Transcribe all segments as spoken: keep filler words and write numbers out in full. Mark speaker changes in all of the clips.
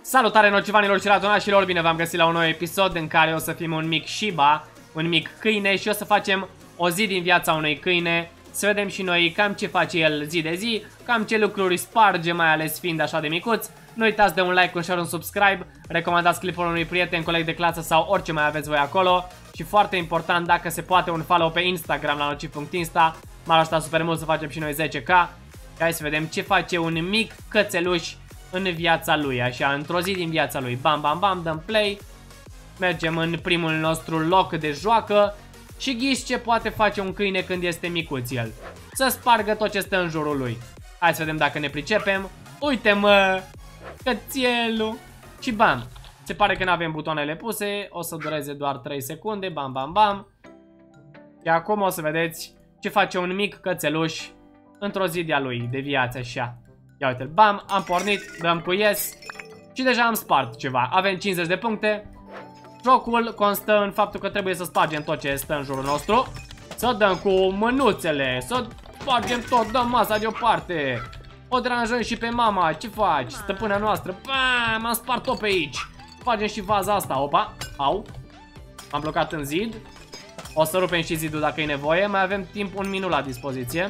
Speaker 1: Salutare nocivanilor și ratonașilor, bine v-am găsit la un nou episod în care o să fim un mic Shiba, un mic câine și o să facem o zi din viața unui câine. Să vedem și noi cam ce face el zi de zi, cam ce lucruri sparge, mai ales fiind așa de micuț. Nu uitați de un like, un share, un subscribe, recomandați clipul unui prieten, coleg de clasă sau orice mai aveți voi acolo. Și foarte important, dacă se poate, un follow pe Instagram la nociv punct insta. M-ar ajuta super mult să facem și noi zece K. Hai să vedem ce face un mic cățeluș în viața lui, așa, într-o zi din viața lui. Bam, bam, bam, dăm play. Mergem în primul nostru loc de joacă. Și ghiși ce poate face un câine când este micuț el. Să spargă tot ce stă în jurul lui. Hai să vedem dacă ne pricepem. Uite mă, cățelul. Și bam, se pare că nu avem butoanele puse. O să dureze doar trei secunde. Bam, bam, bam. Și acum o să vedeți ce face un mic cățeluș într-o zi de-a lui, de viață așa. Ia uite-l, bam, am pornit, dăm cu yes. Și deja am spart ceva, avem cincizeci de puncte. Jocul constă în faptul că trebuie să spargem tot ce stă în jurul nostru. Să dăm cu mânuțele, să spargem tot, dăm masa deoparte. O deranjăm și pe mama, ce faci, stăpâna noastră? Bam, am spart tot pe aici. Spargem și vaza asta, opa, au. Am blocat în zid. O să rupem și zidul dacă e nevoie, mai avem timp un minut la dispoziție.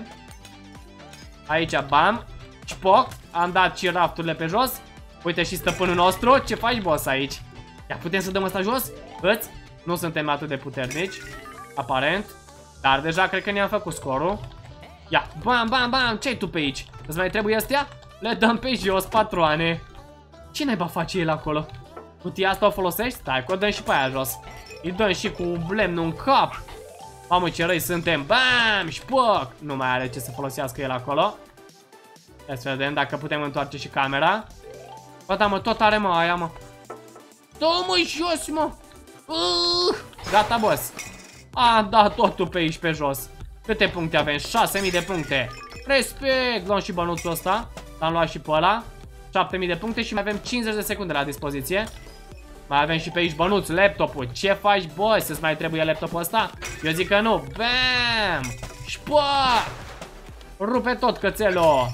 Speaker 1: Aici, bam. Șpoc, am dat și rafturile pe jos. Uite și stăpânul nostru. Ce faci, boss, aici? Ia, putem să dăm asta jos? Îți? Nu suntem atât de puternici, aparent. Dar deja cred că ne-am făcut scorul. Ia, bam, bam, bam, ce-ai tu pe aici? Îți mai trebuie astea? Le dăm pe jos, patroane. Ce naiba face el acolo? Cutia asta o folosești? Stai, că o dăm și pe aia jos. Îi dăm și cu lemnul în cap. Mamă, ce răi suntem. Bam, șpoc. Nu mai are ce să folosească el acolo. Ia să vedem dacă putem întoarce și camera. Bă, da, mă, tot are, mă, aia, mă. Dă-mă jos, mă. Uh, gata, boss. A, da, totul pe aici, pe jos. Câte puncte avem? șase mii de puncte. Respect. Luăm și bănuțul ăsta. L-am luat și pe ăla. șapte mii de puncte și mai avem cincizeci de secunde la dispoziție. Mai avem și pe aici bănuț, laptopul. Ce faci, boss? Să-ți mai trebuie laptopul ăsta? Eu zic că nu. Bam! Șpoa! Rupe tot cățelul.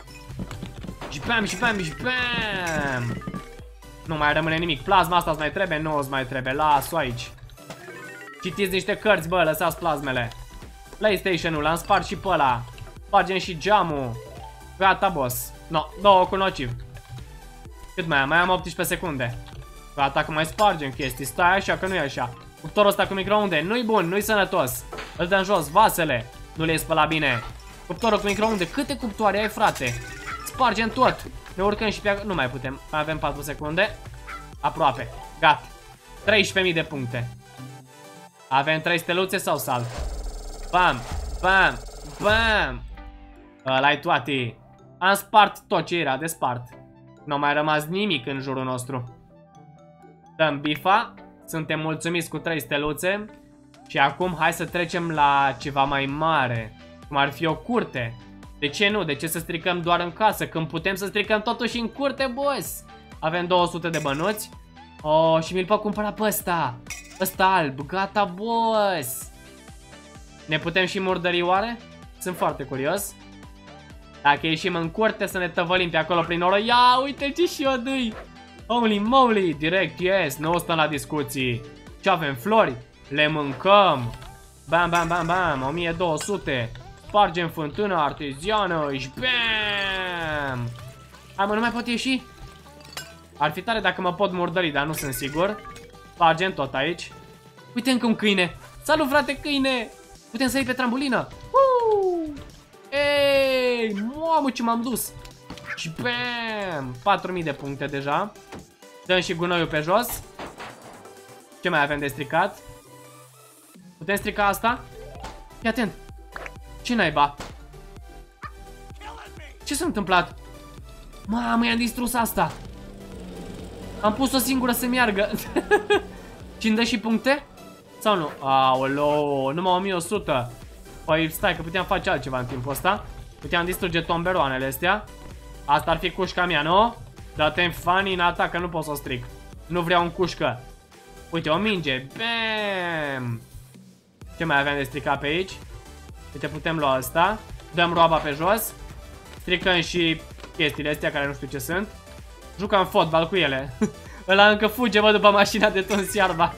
Speaker 1: Și bam, și bam, și bam. Nu mai rămâne nimic. Plasma asta îți mai trebuie? Nu îți mai trebuie. Las-o aici. Citiți niște cărți, bă, lăsați plasmele. PlayStation-ul, l-am spart și pe ăla. Spargem și geamul. Gata, boss. No, două cu nociv. Cât mai am? Mai am optsprezece secunde. Gata, că mai spargem chestii. Stai așa, că nu e așa. Cuptorul ăsta cu microunde nu-i bun, nu-i sănătos. Îl dăm jos, vasele. Nu le-ai spălat bine. Cuptorul cu microunde, câte cuptoare ai, frate? Spargem tot. Ne urcăm și pe... Nu mai putem. Mai avem patru secunde. Aproape. Gata. treisprezece mii de puncte. Avem trei steluțe sau salt? Bam, bam, bam. Ăla-i toate. Am spart tot ce era de spart. Nu a mai rămas nimic în jurul nostru. Dăm bifa. Suntem mulțumiți cu trei steluțe. Și acum hai să trecem la ceva mai mare. Cum ar fi o curte. De ce nu? De ce să stricăm doar în casă? Când putem să stricăm totuși în curte, boss. Avem două sute de bănuți. Oh, și mi-l pot cumpăra pe ăsta. Ăsta alb. Gata, boss. Ne putem și murdări oare? Sunt foarte curios. Dacă ieșim în curte să ne tăvălim pe acolo prin oră. Ia, uite ce și o dăi. Holy moly, direct, yes. Nu stăm la discuții. Ce avem? Flori? Le mâncăm. Bam, bam, bam, bam. o mie două sute. Spargem fântână arteziană și bam! Hai, mă, nu mai pot ieși? Ar fi tare dacă mă pot murdări, dar nu sunt sigur. Spargem tot aici. Uite încă un câine. Salut, frate, câine! Putem să iei pe trambulină. Uh! Ei, mamă, ce m-am dus. Și bam! patru mii de puncte deja. Dăm și gunoiul pe jos. Ce mai avem de stricat? Putem strica asta? Fii atent. Ce naiba? Ce s-a întâmplat? Mamă, i-am distrus asta. Am pus o singură să meargă. Și-mi dă și puncte? Sau nu? Aoleu, numai o mie o sută. Păi stai că puteam face altceva în timpul ăsta. Puteam distruge tomberoanele astea. Asta ar fi cușca mea, nu? Dă-te-mi fanii în atac, că nu pot să o stric. Nu vreau un cușcă. Uite, o minge. Bam! Ce mai aveam de stricat pe aici? Uite, putem lua asta. Dăm roaba pe jos. Stricăm și chestiile astea care nu știu ce sunt. Jucam fotbal cu ele. Ăla încă fuge, bă, după mașina de tuns iarba.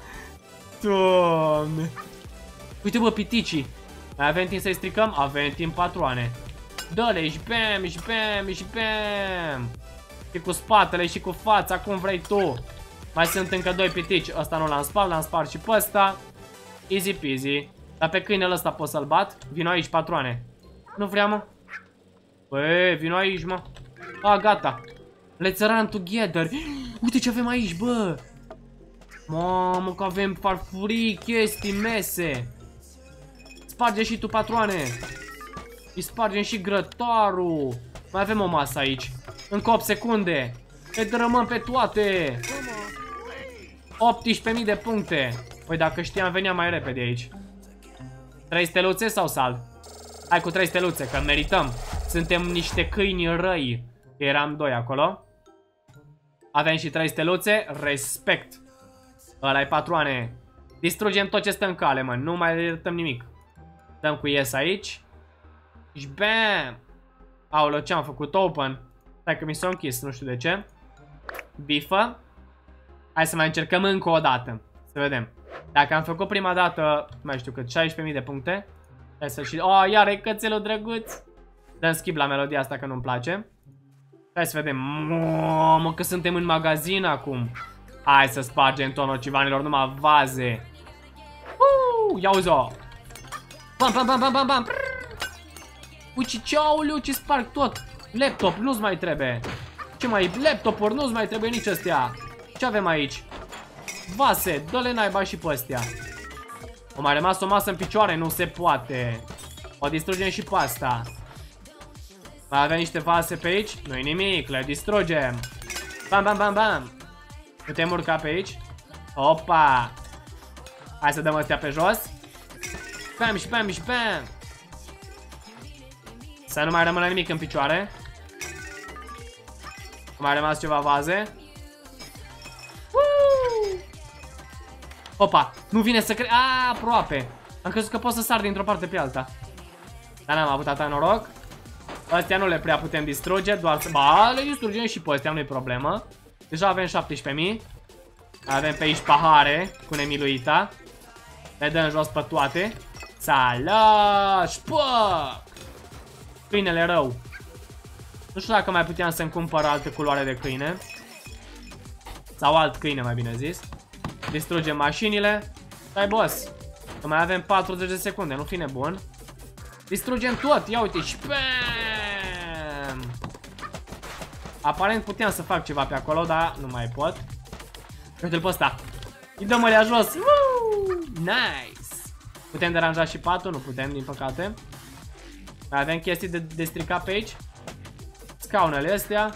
Speaker 1: Doamne. Uite, bă, piticii. Mai avem timp să-i stricăm? Avem timp patroane. Dă-le, și bam, și bam, și bam. Și cu spatele și cu fața, cum vrei tu. Mai sunt încă doi pitici. Ăsta nu l-am spart, l-am spart și pe ăsta. Easy peasy. Dar pe câinele ăsta pot să-l bat? Vino aici, patroane. Nu vrea, mă. Băi, vino aici, mă. A, gata. Let's run together. Uite ce avem aici, bă. Mamă, că avem farfurii, chestii, mese. Sparge și tu, patroane. Îi spargem și grătarul. Mai avem o masă aici. Încă opt secunde. Le dărâmăm pe toate. optsprezece mii de puncte. Păi dacă știam, veneam mai repede aici. trei steluțe sau sal? Hai cu trei steluțe, că merităm. Suntem niște câini răi. Eram doi acolo. Avem și trei steluțe. Respect. Ăla-i, patroane. Distrugem tot ce stă în cale, mă. Nu mai iertăm nimic. Dăm cu yes aici. Și bam. Aoleu, ce am făcut? Open. Stai că mi s-a închis, nu știu de ce. Bifă. Hai să mai încercăm încă o dată. Să vedem. Dacă am făcut prima dată, mai știu cât, șaisprezece mii de puncte. Hai să și... Oh, iar e cățelul drăguț. Dăm skip la melodia asta că nu-mi place. Hai să vedem. Mamă, că suntem în magazin acum. Hai să spargem tot, nocivanilor, numai vaze. Uh, ia uzi-o. Bam, bam, bam, bam, bam, bam. Uite ce, aoleu, ce sparg tot. Laptop, nu-ți mai trebuie. Ce mai, laptopuri, nu-ți mai trebuie nici astea. Ce avem aici? Vase, dă-le naiba și pe astea. O mai rămas o masă în picioare, nu se poate. O distrugem și pe asta. Mai avem niște vase pe aici? Nu-i nimic, le distrugem. Bam, bam, bam, bam. Putem urca pe aici? Opa. Hai să dăm astea pe jos. Bam și bam și bam. Să nu mai rămână nimic în picioare. Mai a rămas ceva vaze. Woo! Opa, nu vine să cre... A, aproape. Am crezut că pot să sar dintr-o parte pe alta. Dar n-am avut atâta noroc. Astea nu le prea putem distruge, doar să... Ba, le distrugem și pe astea, nu-i problemă. Deja avem șaptesprezece mii. Avem pe aici pahare cu nemiluita. Le dăm jos pe toate. Salaș, păc! Câinele rău. Nu știu dacă mai puteam să-mi cumpăr altă culoare de câine. Sau alt câine, mai bine zis. Distrugem mașinile. Stai, boss. Că mai avem patruzeci de secunde, nu fi nebun. Distrugem tot, ia uite și bam! Aparent puteam să fac ceva pe acolo, dar nu mai pot. Uite-l pe ăsta. Îi dăm alea jos. Woo! Nice! Putem deranja și patul? Nu putem, din păcate. Mai avem chestii de, de stricat pe aici. Scaunele astea.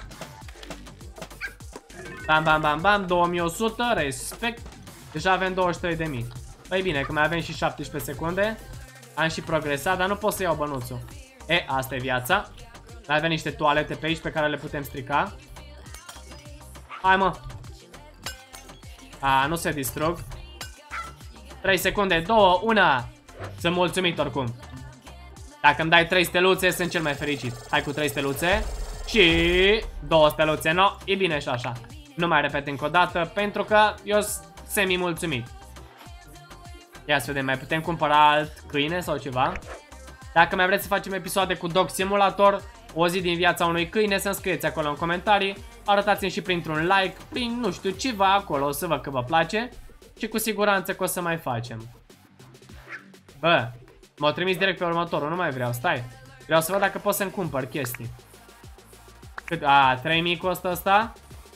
Speaker 1: Bam, bam, bam, bam. două mii o sută, respect. Deja avem douăzeci și trei de mii. Păi bine, că mai avem și șaptesprezece secunde. Am și progresat, dar nu pot să iau bănuțul. E, asta e viața. Mai avem niște toalete pe aici pe care le putem strica. Hai, mă. A, nu se distrug. trei secunde, doi, unu. Sunt mulțumit oricum. Dacă îmi dai trei steluțe, sunt cel mai fericit. Hai cu trei steluțe. Și două steluțe, no, e bine și așa. Nu mai repet încă o dată, pentru că eu sunt semi-mulțumit. Ia să vedem, mai putem cumpăra alt câine sau ceva. Dacă mai vreți să facem episoade cu Dog Simulator, o zi din viața unui câine, să-mi scrieți acolo în comentarii. Arătați-mi și printr-un like, prin nu știu ceva acolo, o să văd că vă place. Și cu siguranță că o să mai facem. Bă, m-au trimis direct pe următorul, nu mai vreau, stai. Vreau să văd dacă pot să-mi cumpăr chestii. Cât? A, trei mii costă ăsta.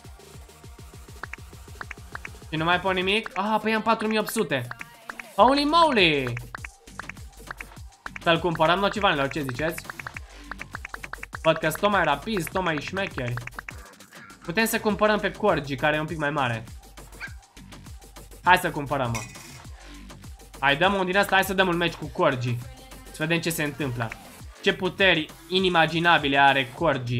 Speaker 1: Și nu mai pot nimic? A, păi am patru mii opt sute. Holy moly! Să-l cumpărăm, nocivanilor, ce ziceți? Văd că sunt tot mai rapizi, tot mai șmecheri. Putem să cumpărăm pe Corgi, care e un pic mai mare. Hai să cumpărăm, mă. Hai, dăm un din asta, hai să dăm un meci cu Corgi. Să vedem ce se întâmplă. Ce puteri inimaginabile are Corgi.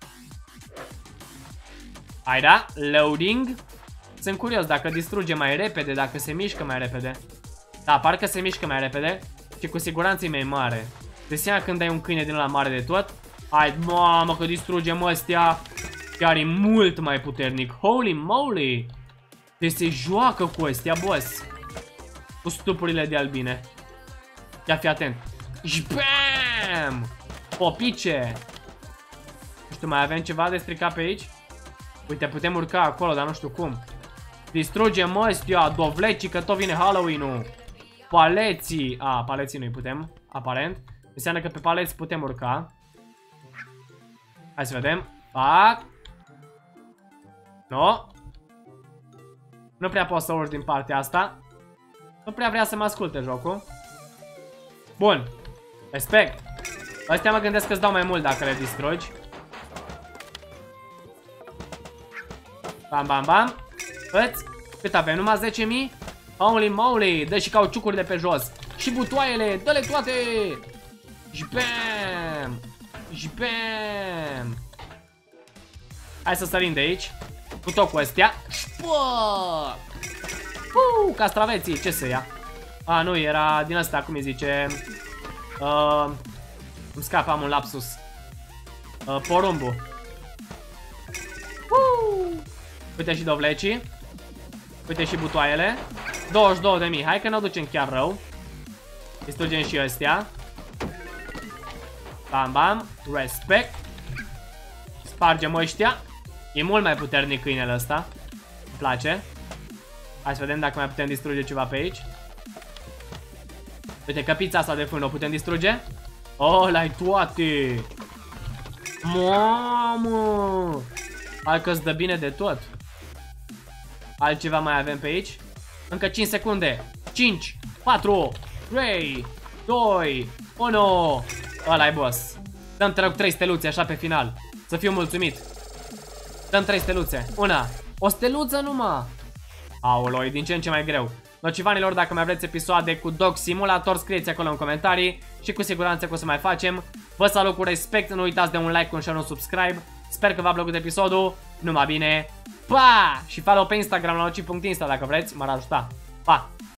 Speaker 1: Hai, da, loading. Sunt curios dacă distruge mai repede, dacă se mișcă mai repede. Da, parcă se mișcă mai repede. Și cu siguranță e mai mare. De seama când ai un câine din ăla mare de tot. Hai, mamă, că distrugem ăstea. Chiar e mult mai puternic. Holy moly! Deci se joacă cu ăstea, boss. Cu stupurile de albine. Ia fi atent. Și bam! Popice! Nu știu, mai avem ceva de stricat pe aici? Uite, putem urca acolo, dar nu știu cum. Distrugem ăstia, dovlecii, că tot vine Halloween-ul. Paleții. A, paleții nu-i putem, aparent. Înseamnă că pe paleți putem urca. Hai să vedem. Fac. No. Nu prea pot să urc din partea asta. Nu prea vrea să mă asculte jocul. Bun. Respect. Astea mă gândesc că îți dau mai mult dacă le distrugi. Bam, bam, bam. Îți. Cât avem? Numai zece mii? Holy moly. Dă și cauciucurile pe jos. Și butoaiele. Dă-le toate. Și bam. Și bam. Hai să sărim de aici. Cu tot cu astea. Bă! Uh, castraveții, ce să ia? A, nu, era din asta, cum îi zice. uh, Îmi scapă, am un lapsus. uh, Porumbu. uh. Uite și dovlecii. Uite și butoaiele. douăzeci și două de mii, hai că ne ducem chiar rău. Distrugem și ăstea. Bam, bam, respect. Spargem ăștia. E mult mai puternic câinele ăsta. Îmi place. Hai să vedem dacă mai putem distruge ceva pe aici. Uite, căpița asta de fân o putem distruge? Oh, l-ai toate. Mamă! Hai că-ți dă bine de tot. Altceva mai avem pe aici? Încă cinci secunde. cinci, patru, trei, doi, unu. Ăla-i boss. Dăm te rog trei steluțe așa pe final. Să fiu mulțumit. Dăm trei steluțe. Una. O steluță numai. Aolo, e din ce în ce mai greu. Nocivanilor, dacă mai vreți episoade cu Dog Simulator, scrieți acolo în comentarii și cu siguranță că o să mai facem. Vă salut cu respect, nu uitați de un like, un share, un subscribe. Sper că v-a plăcut episodul. Numai bine. Pa! Și follow pe Instagram la noci punct insta dacă vreți, m-ar ajuta. Pa!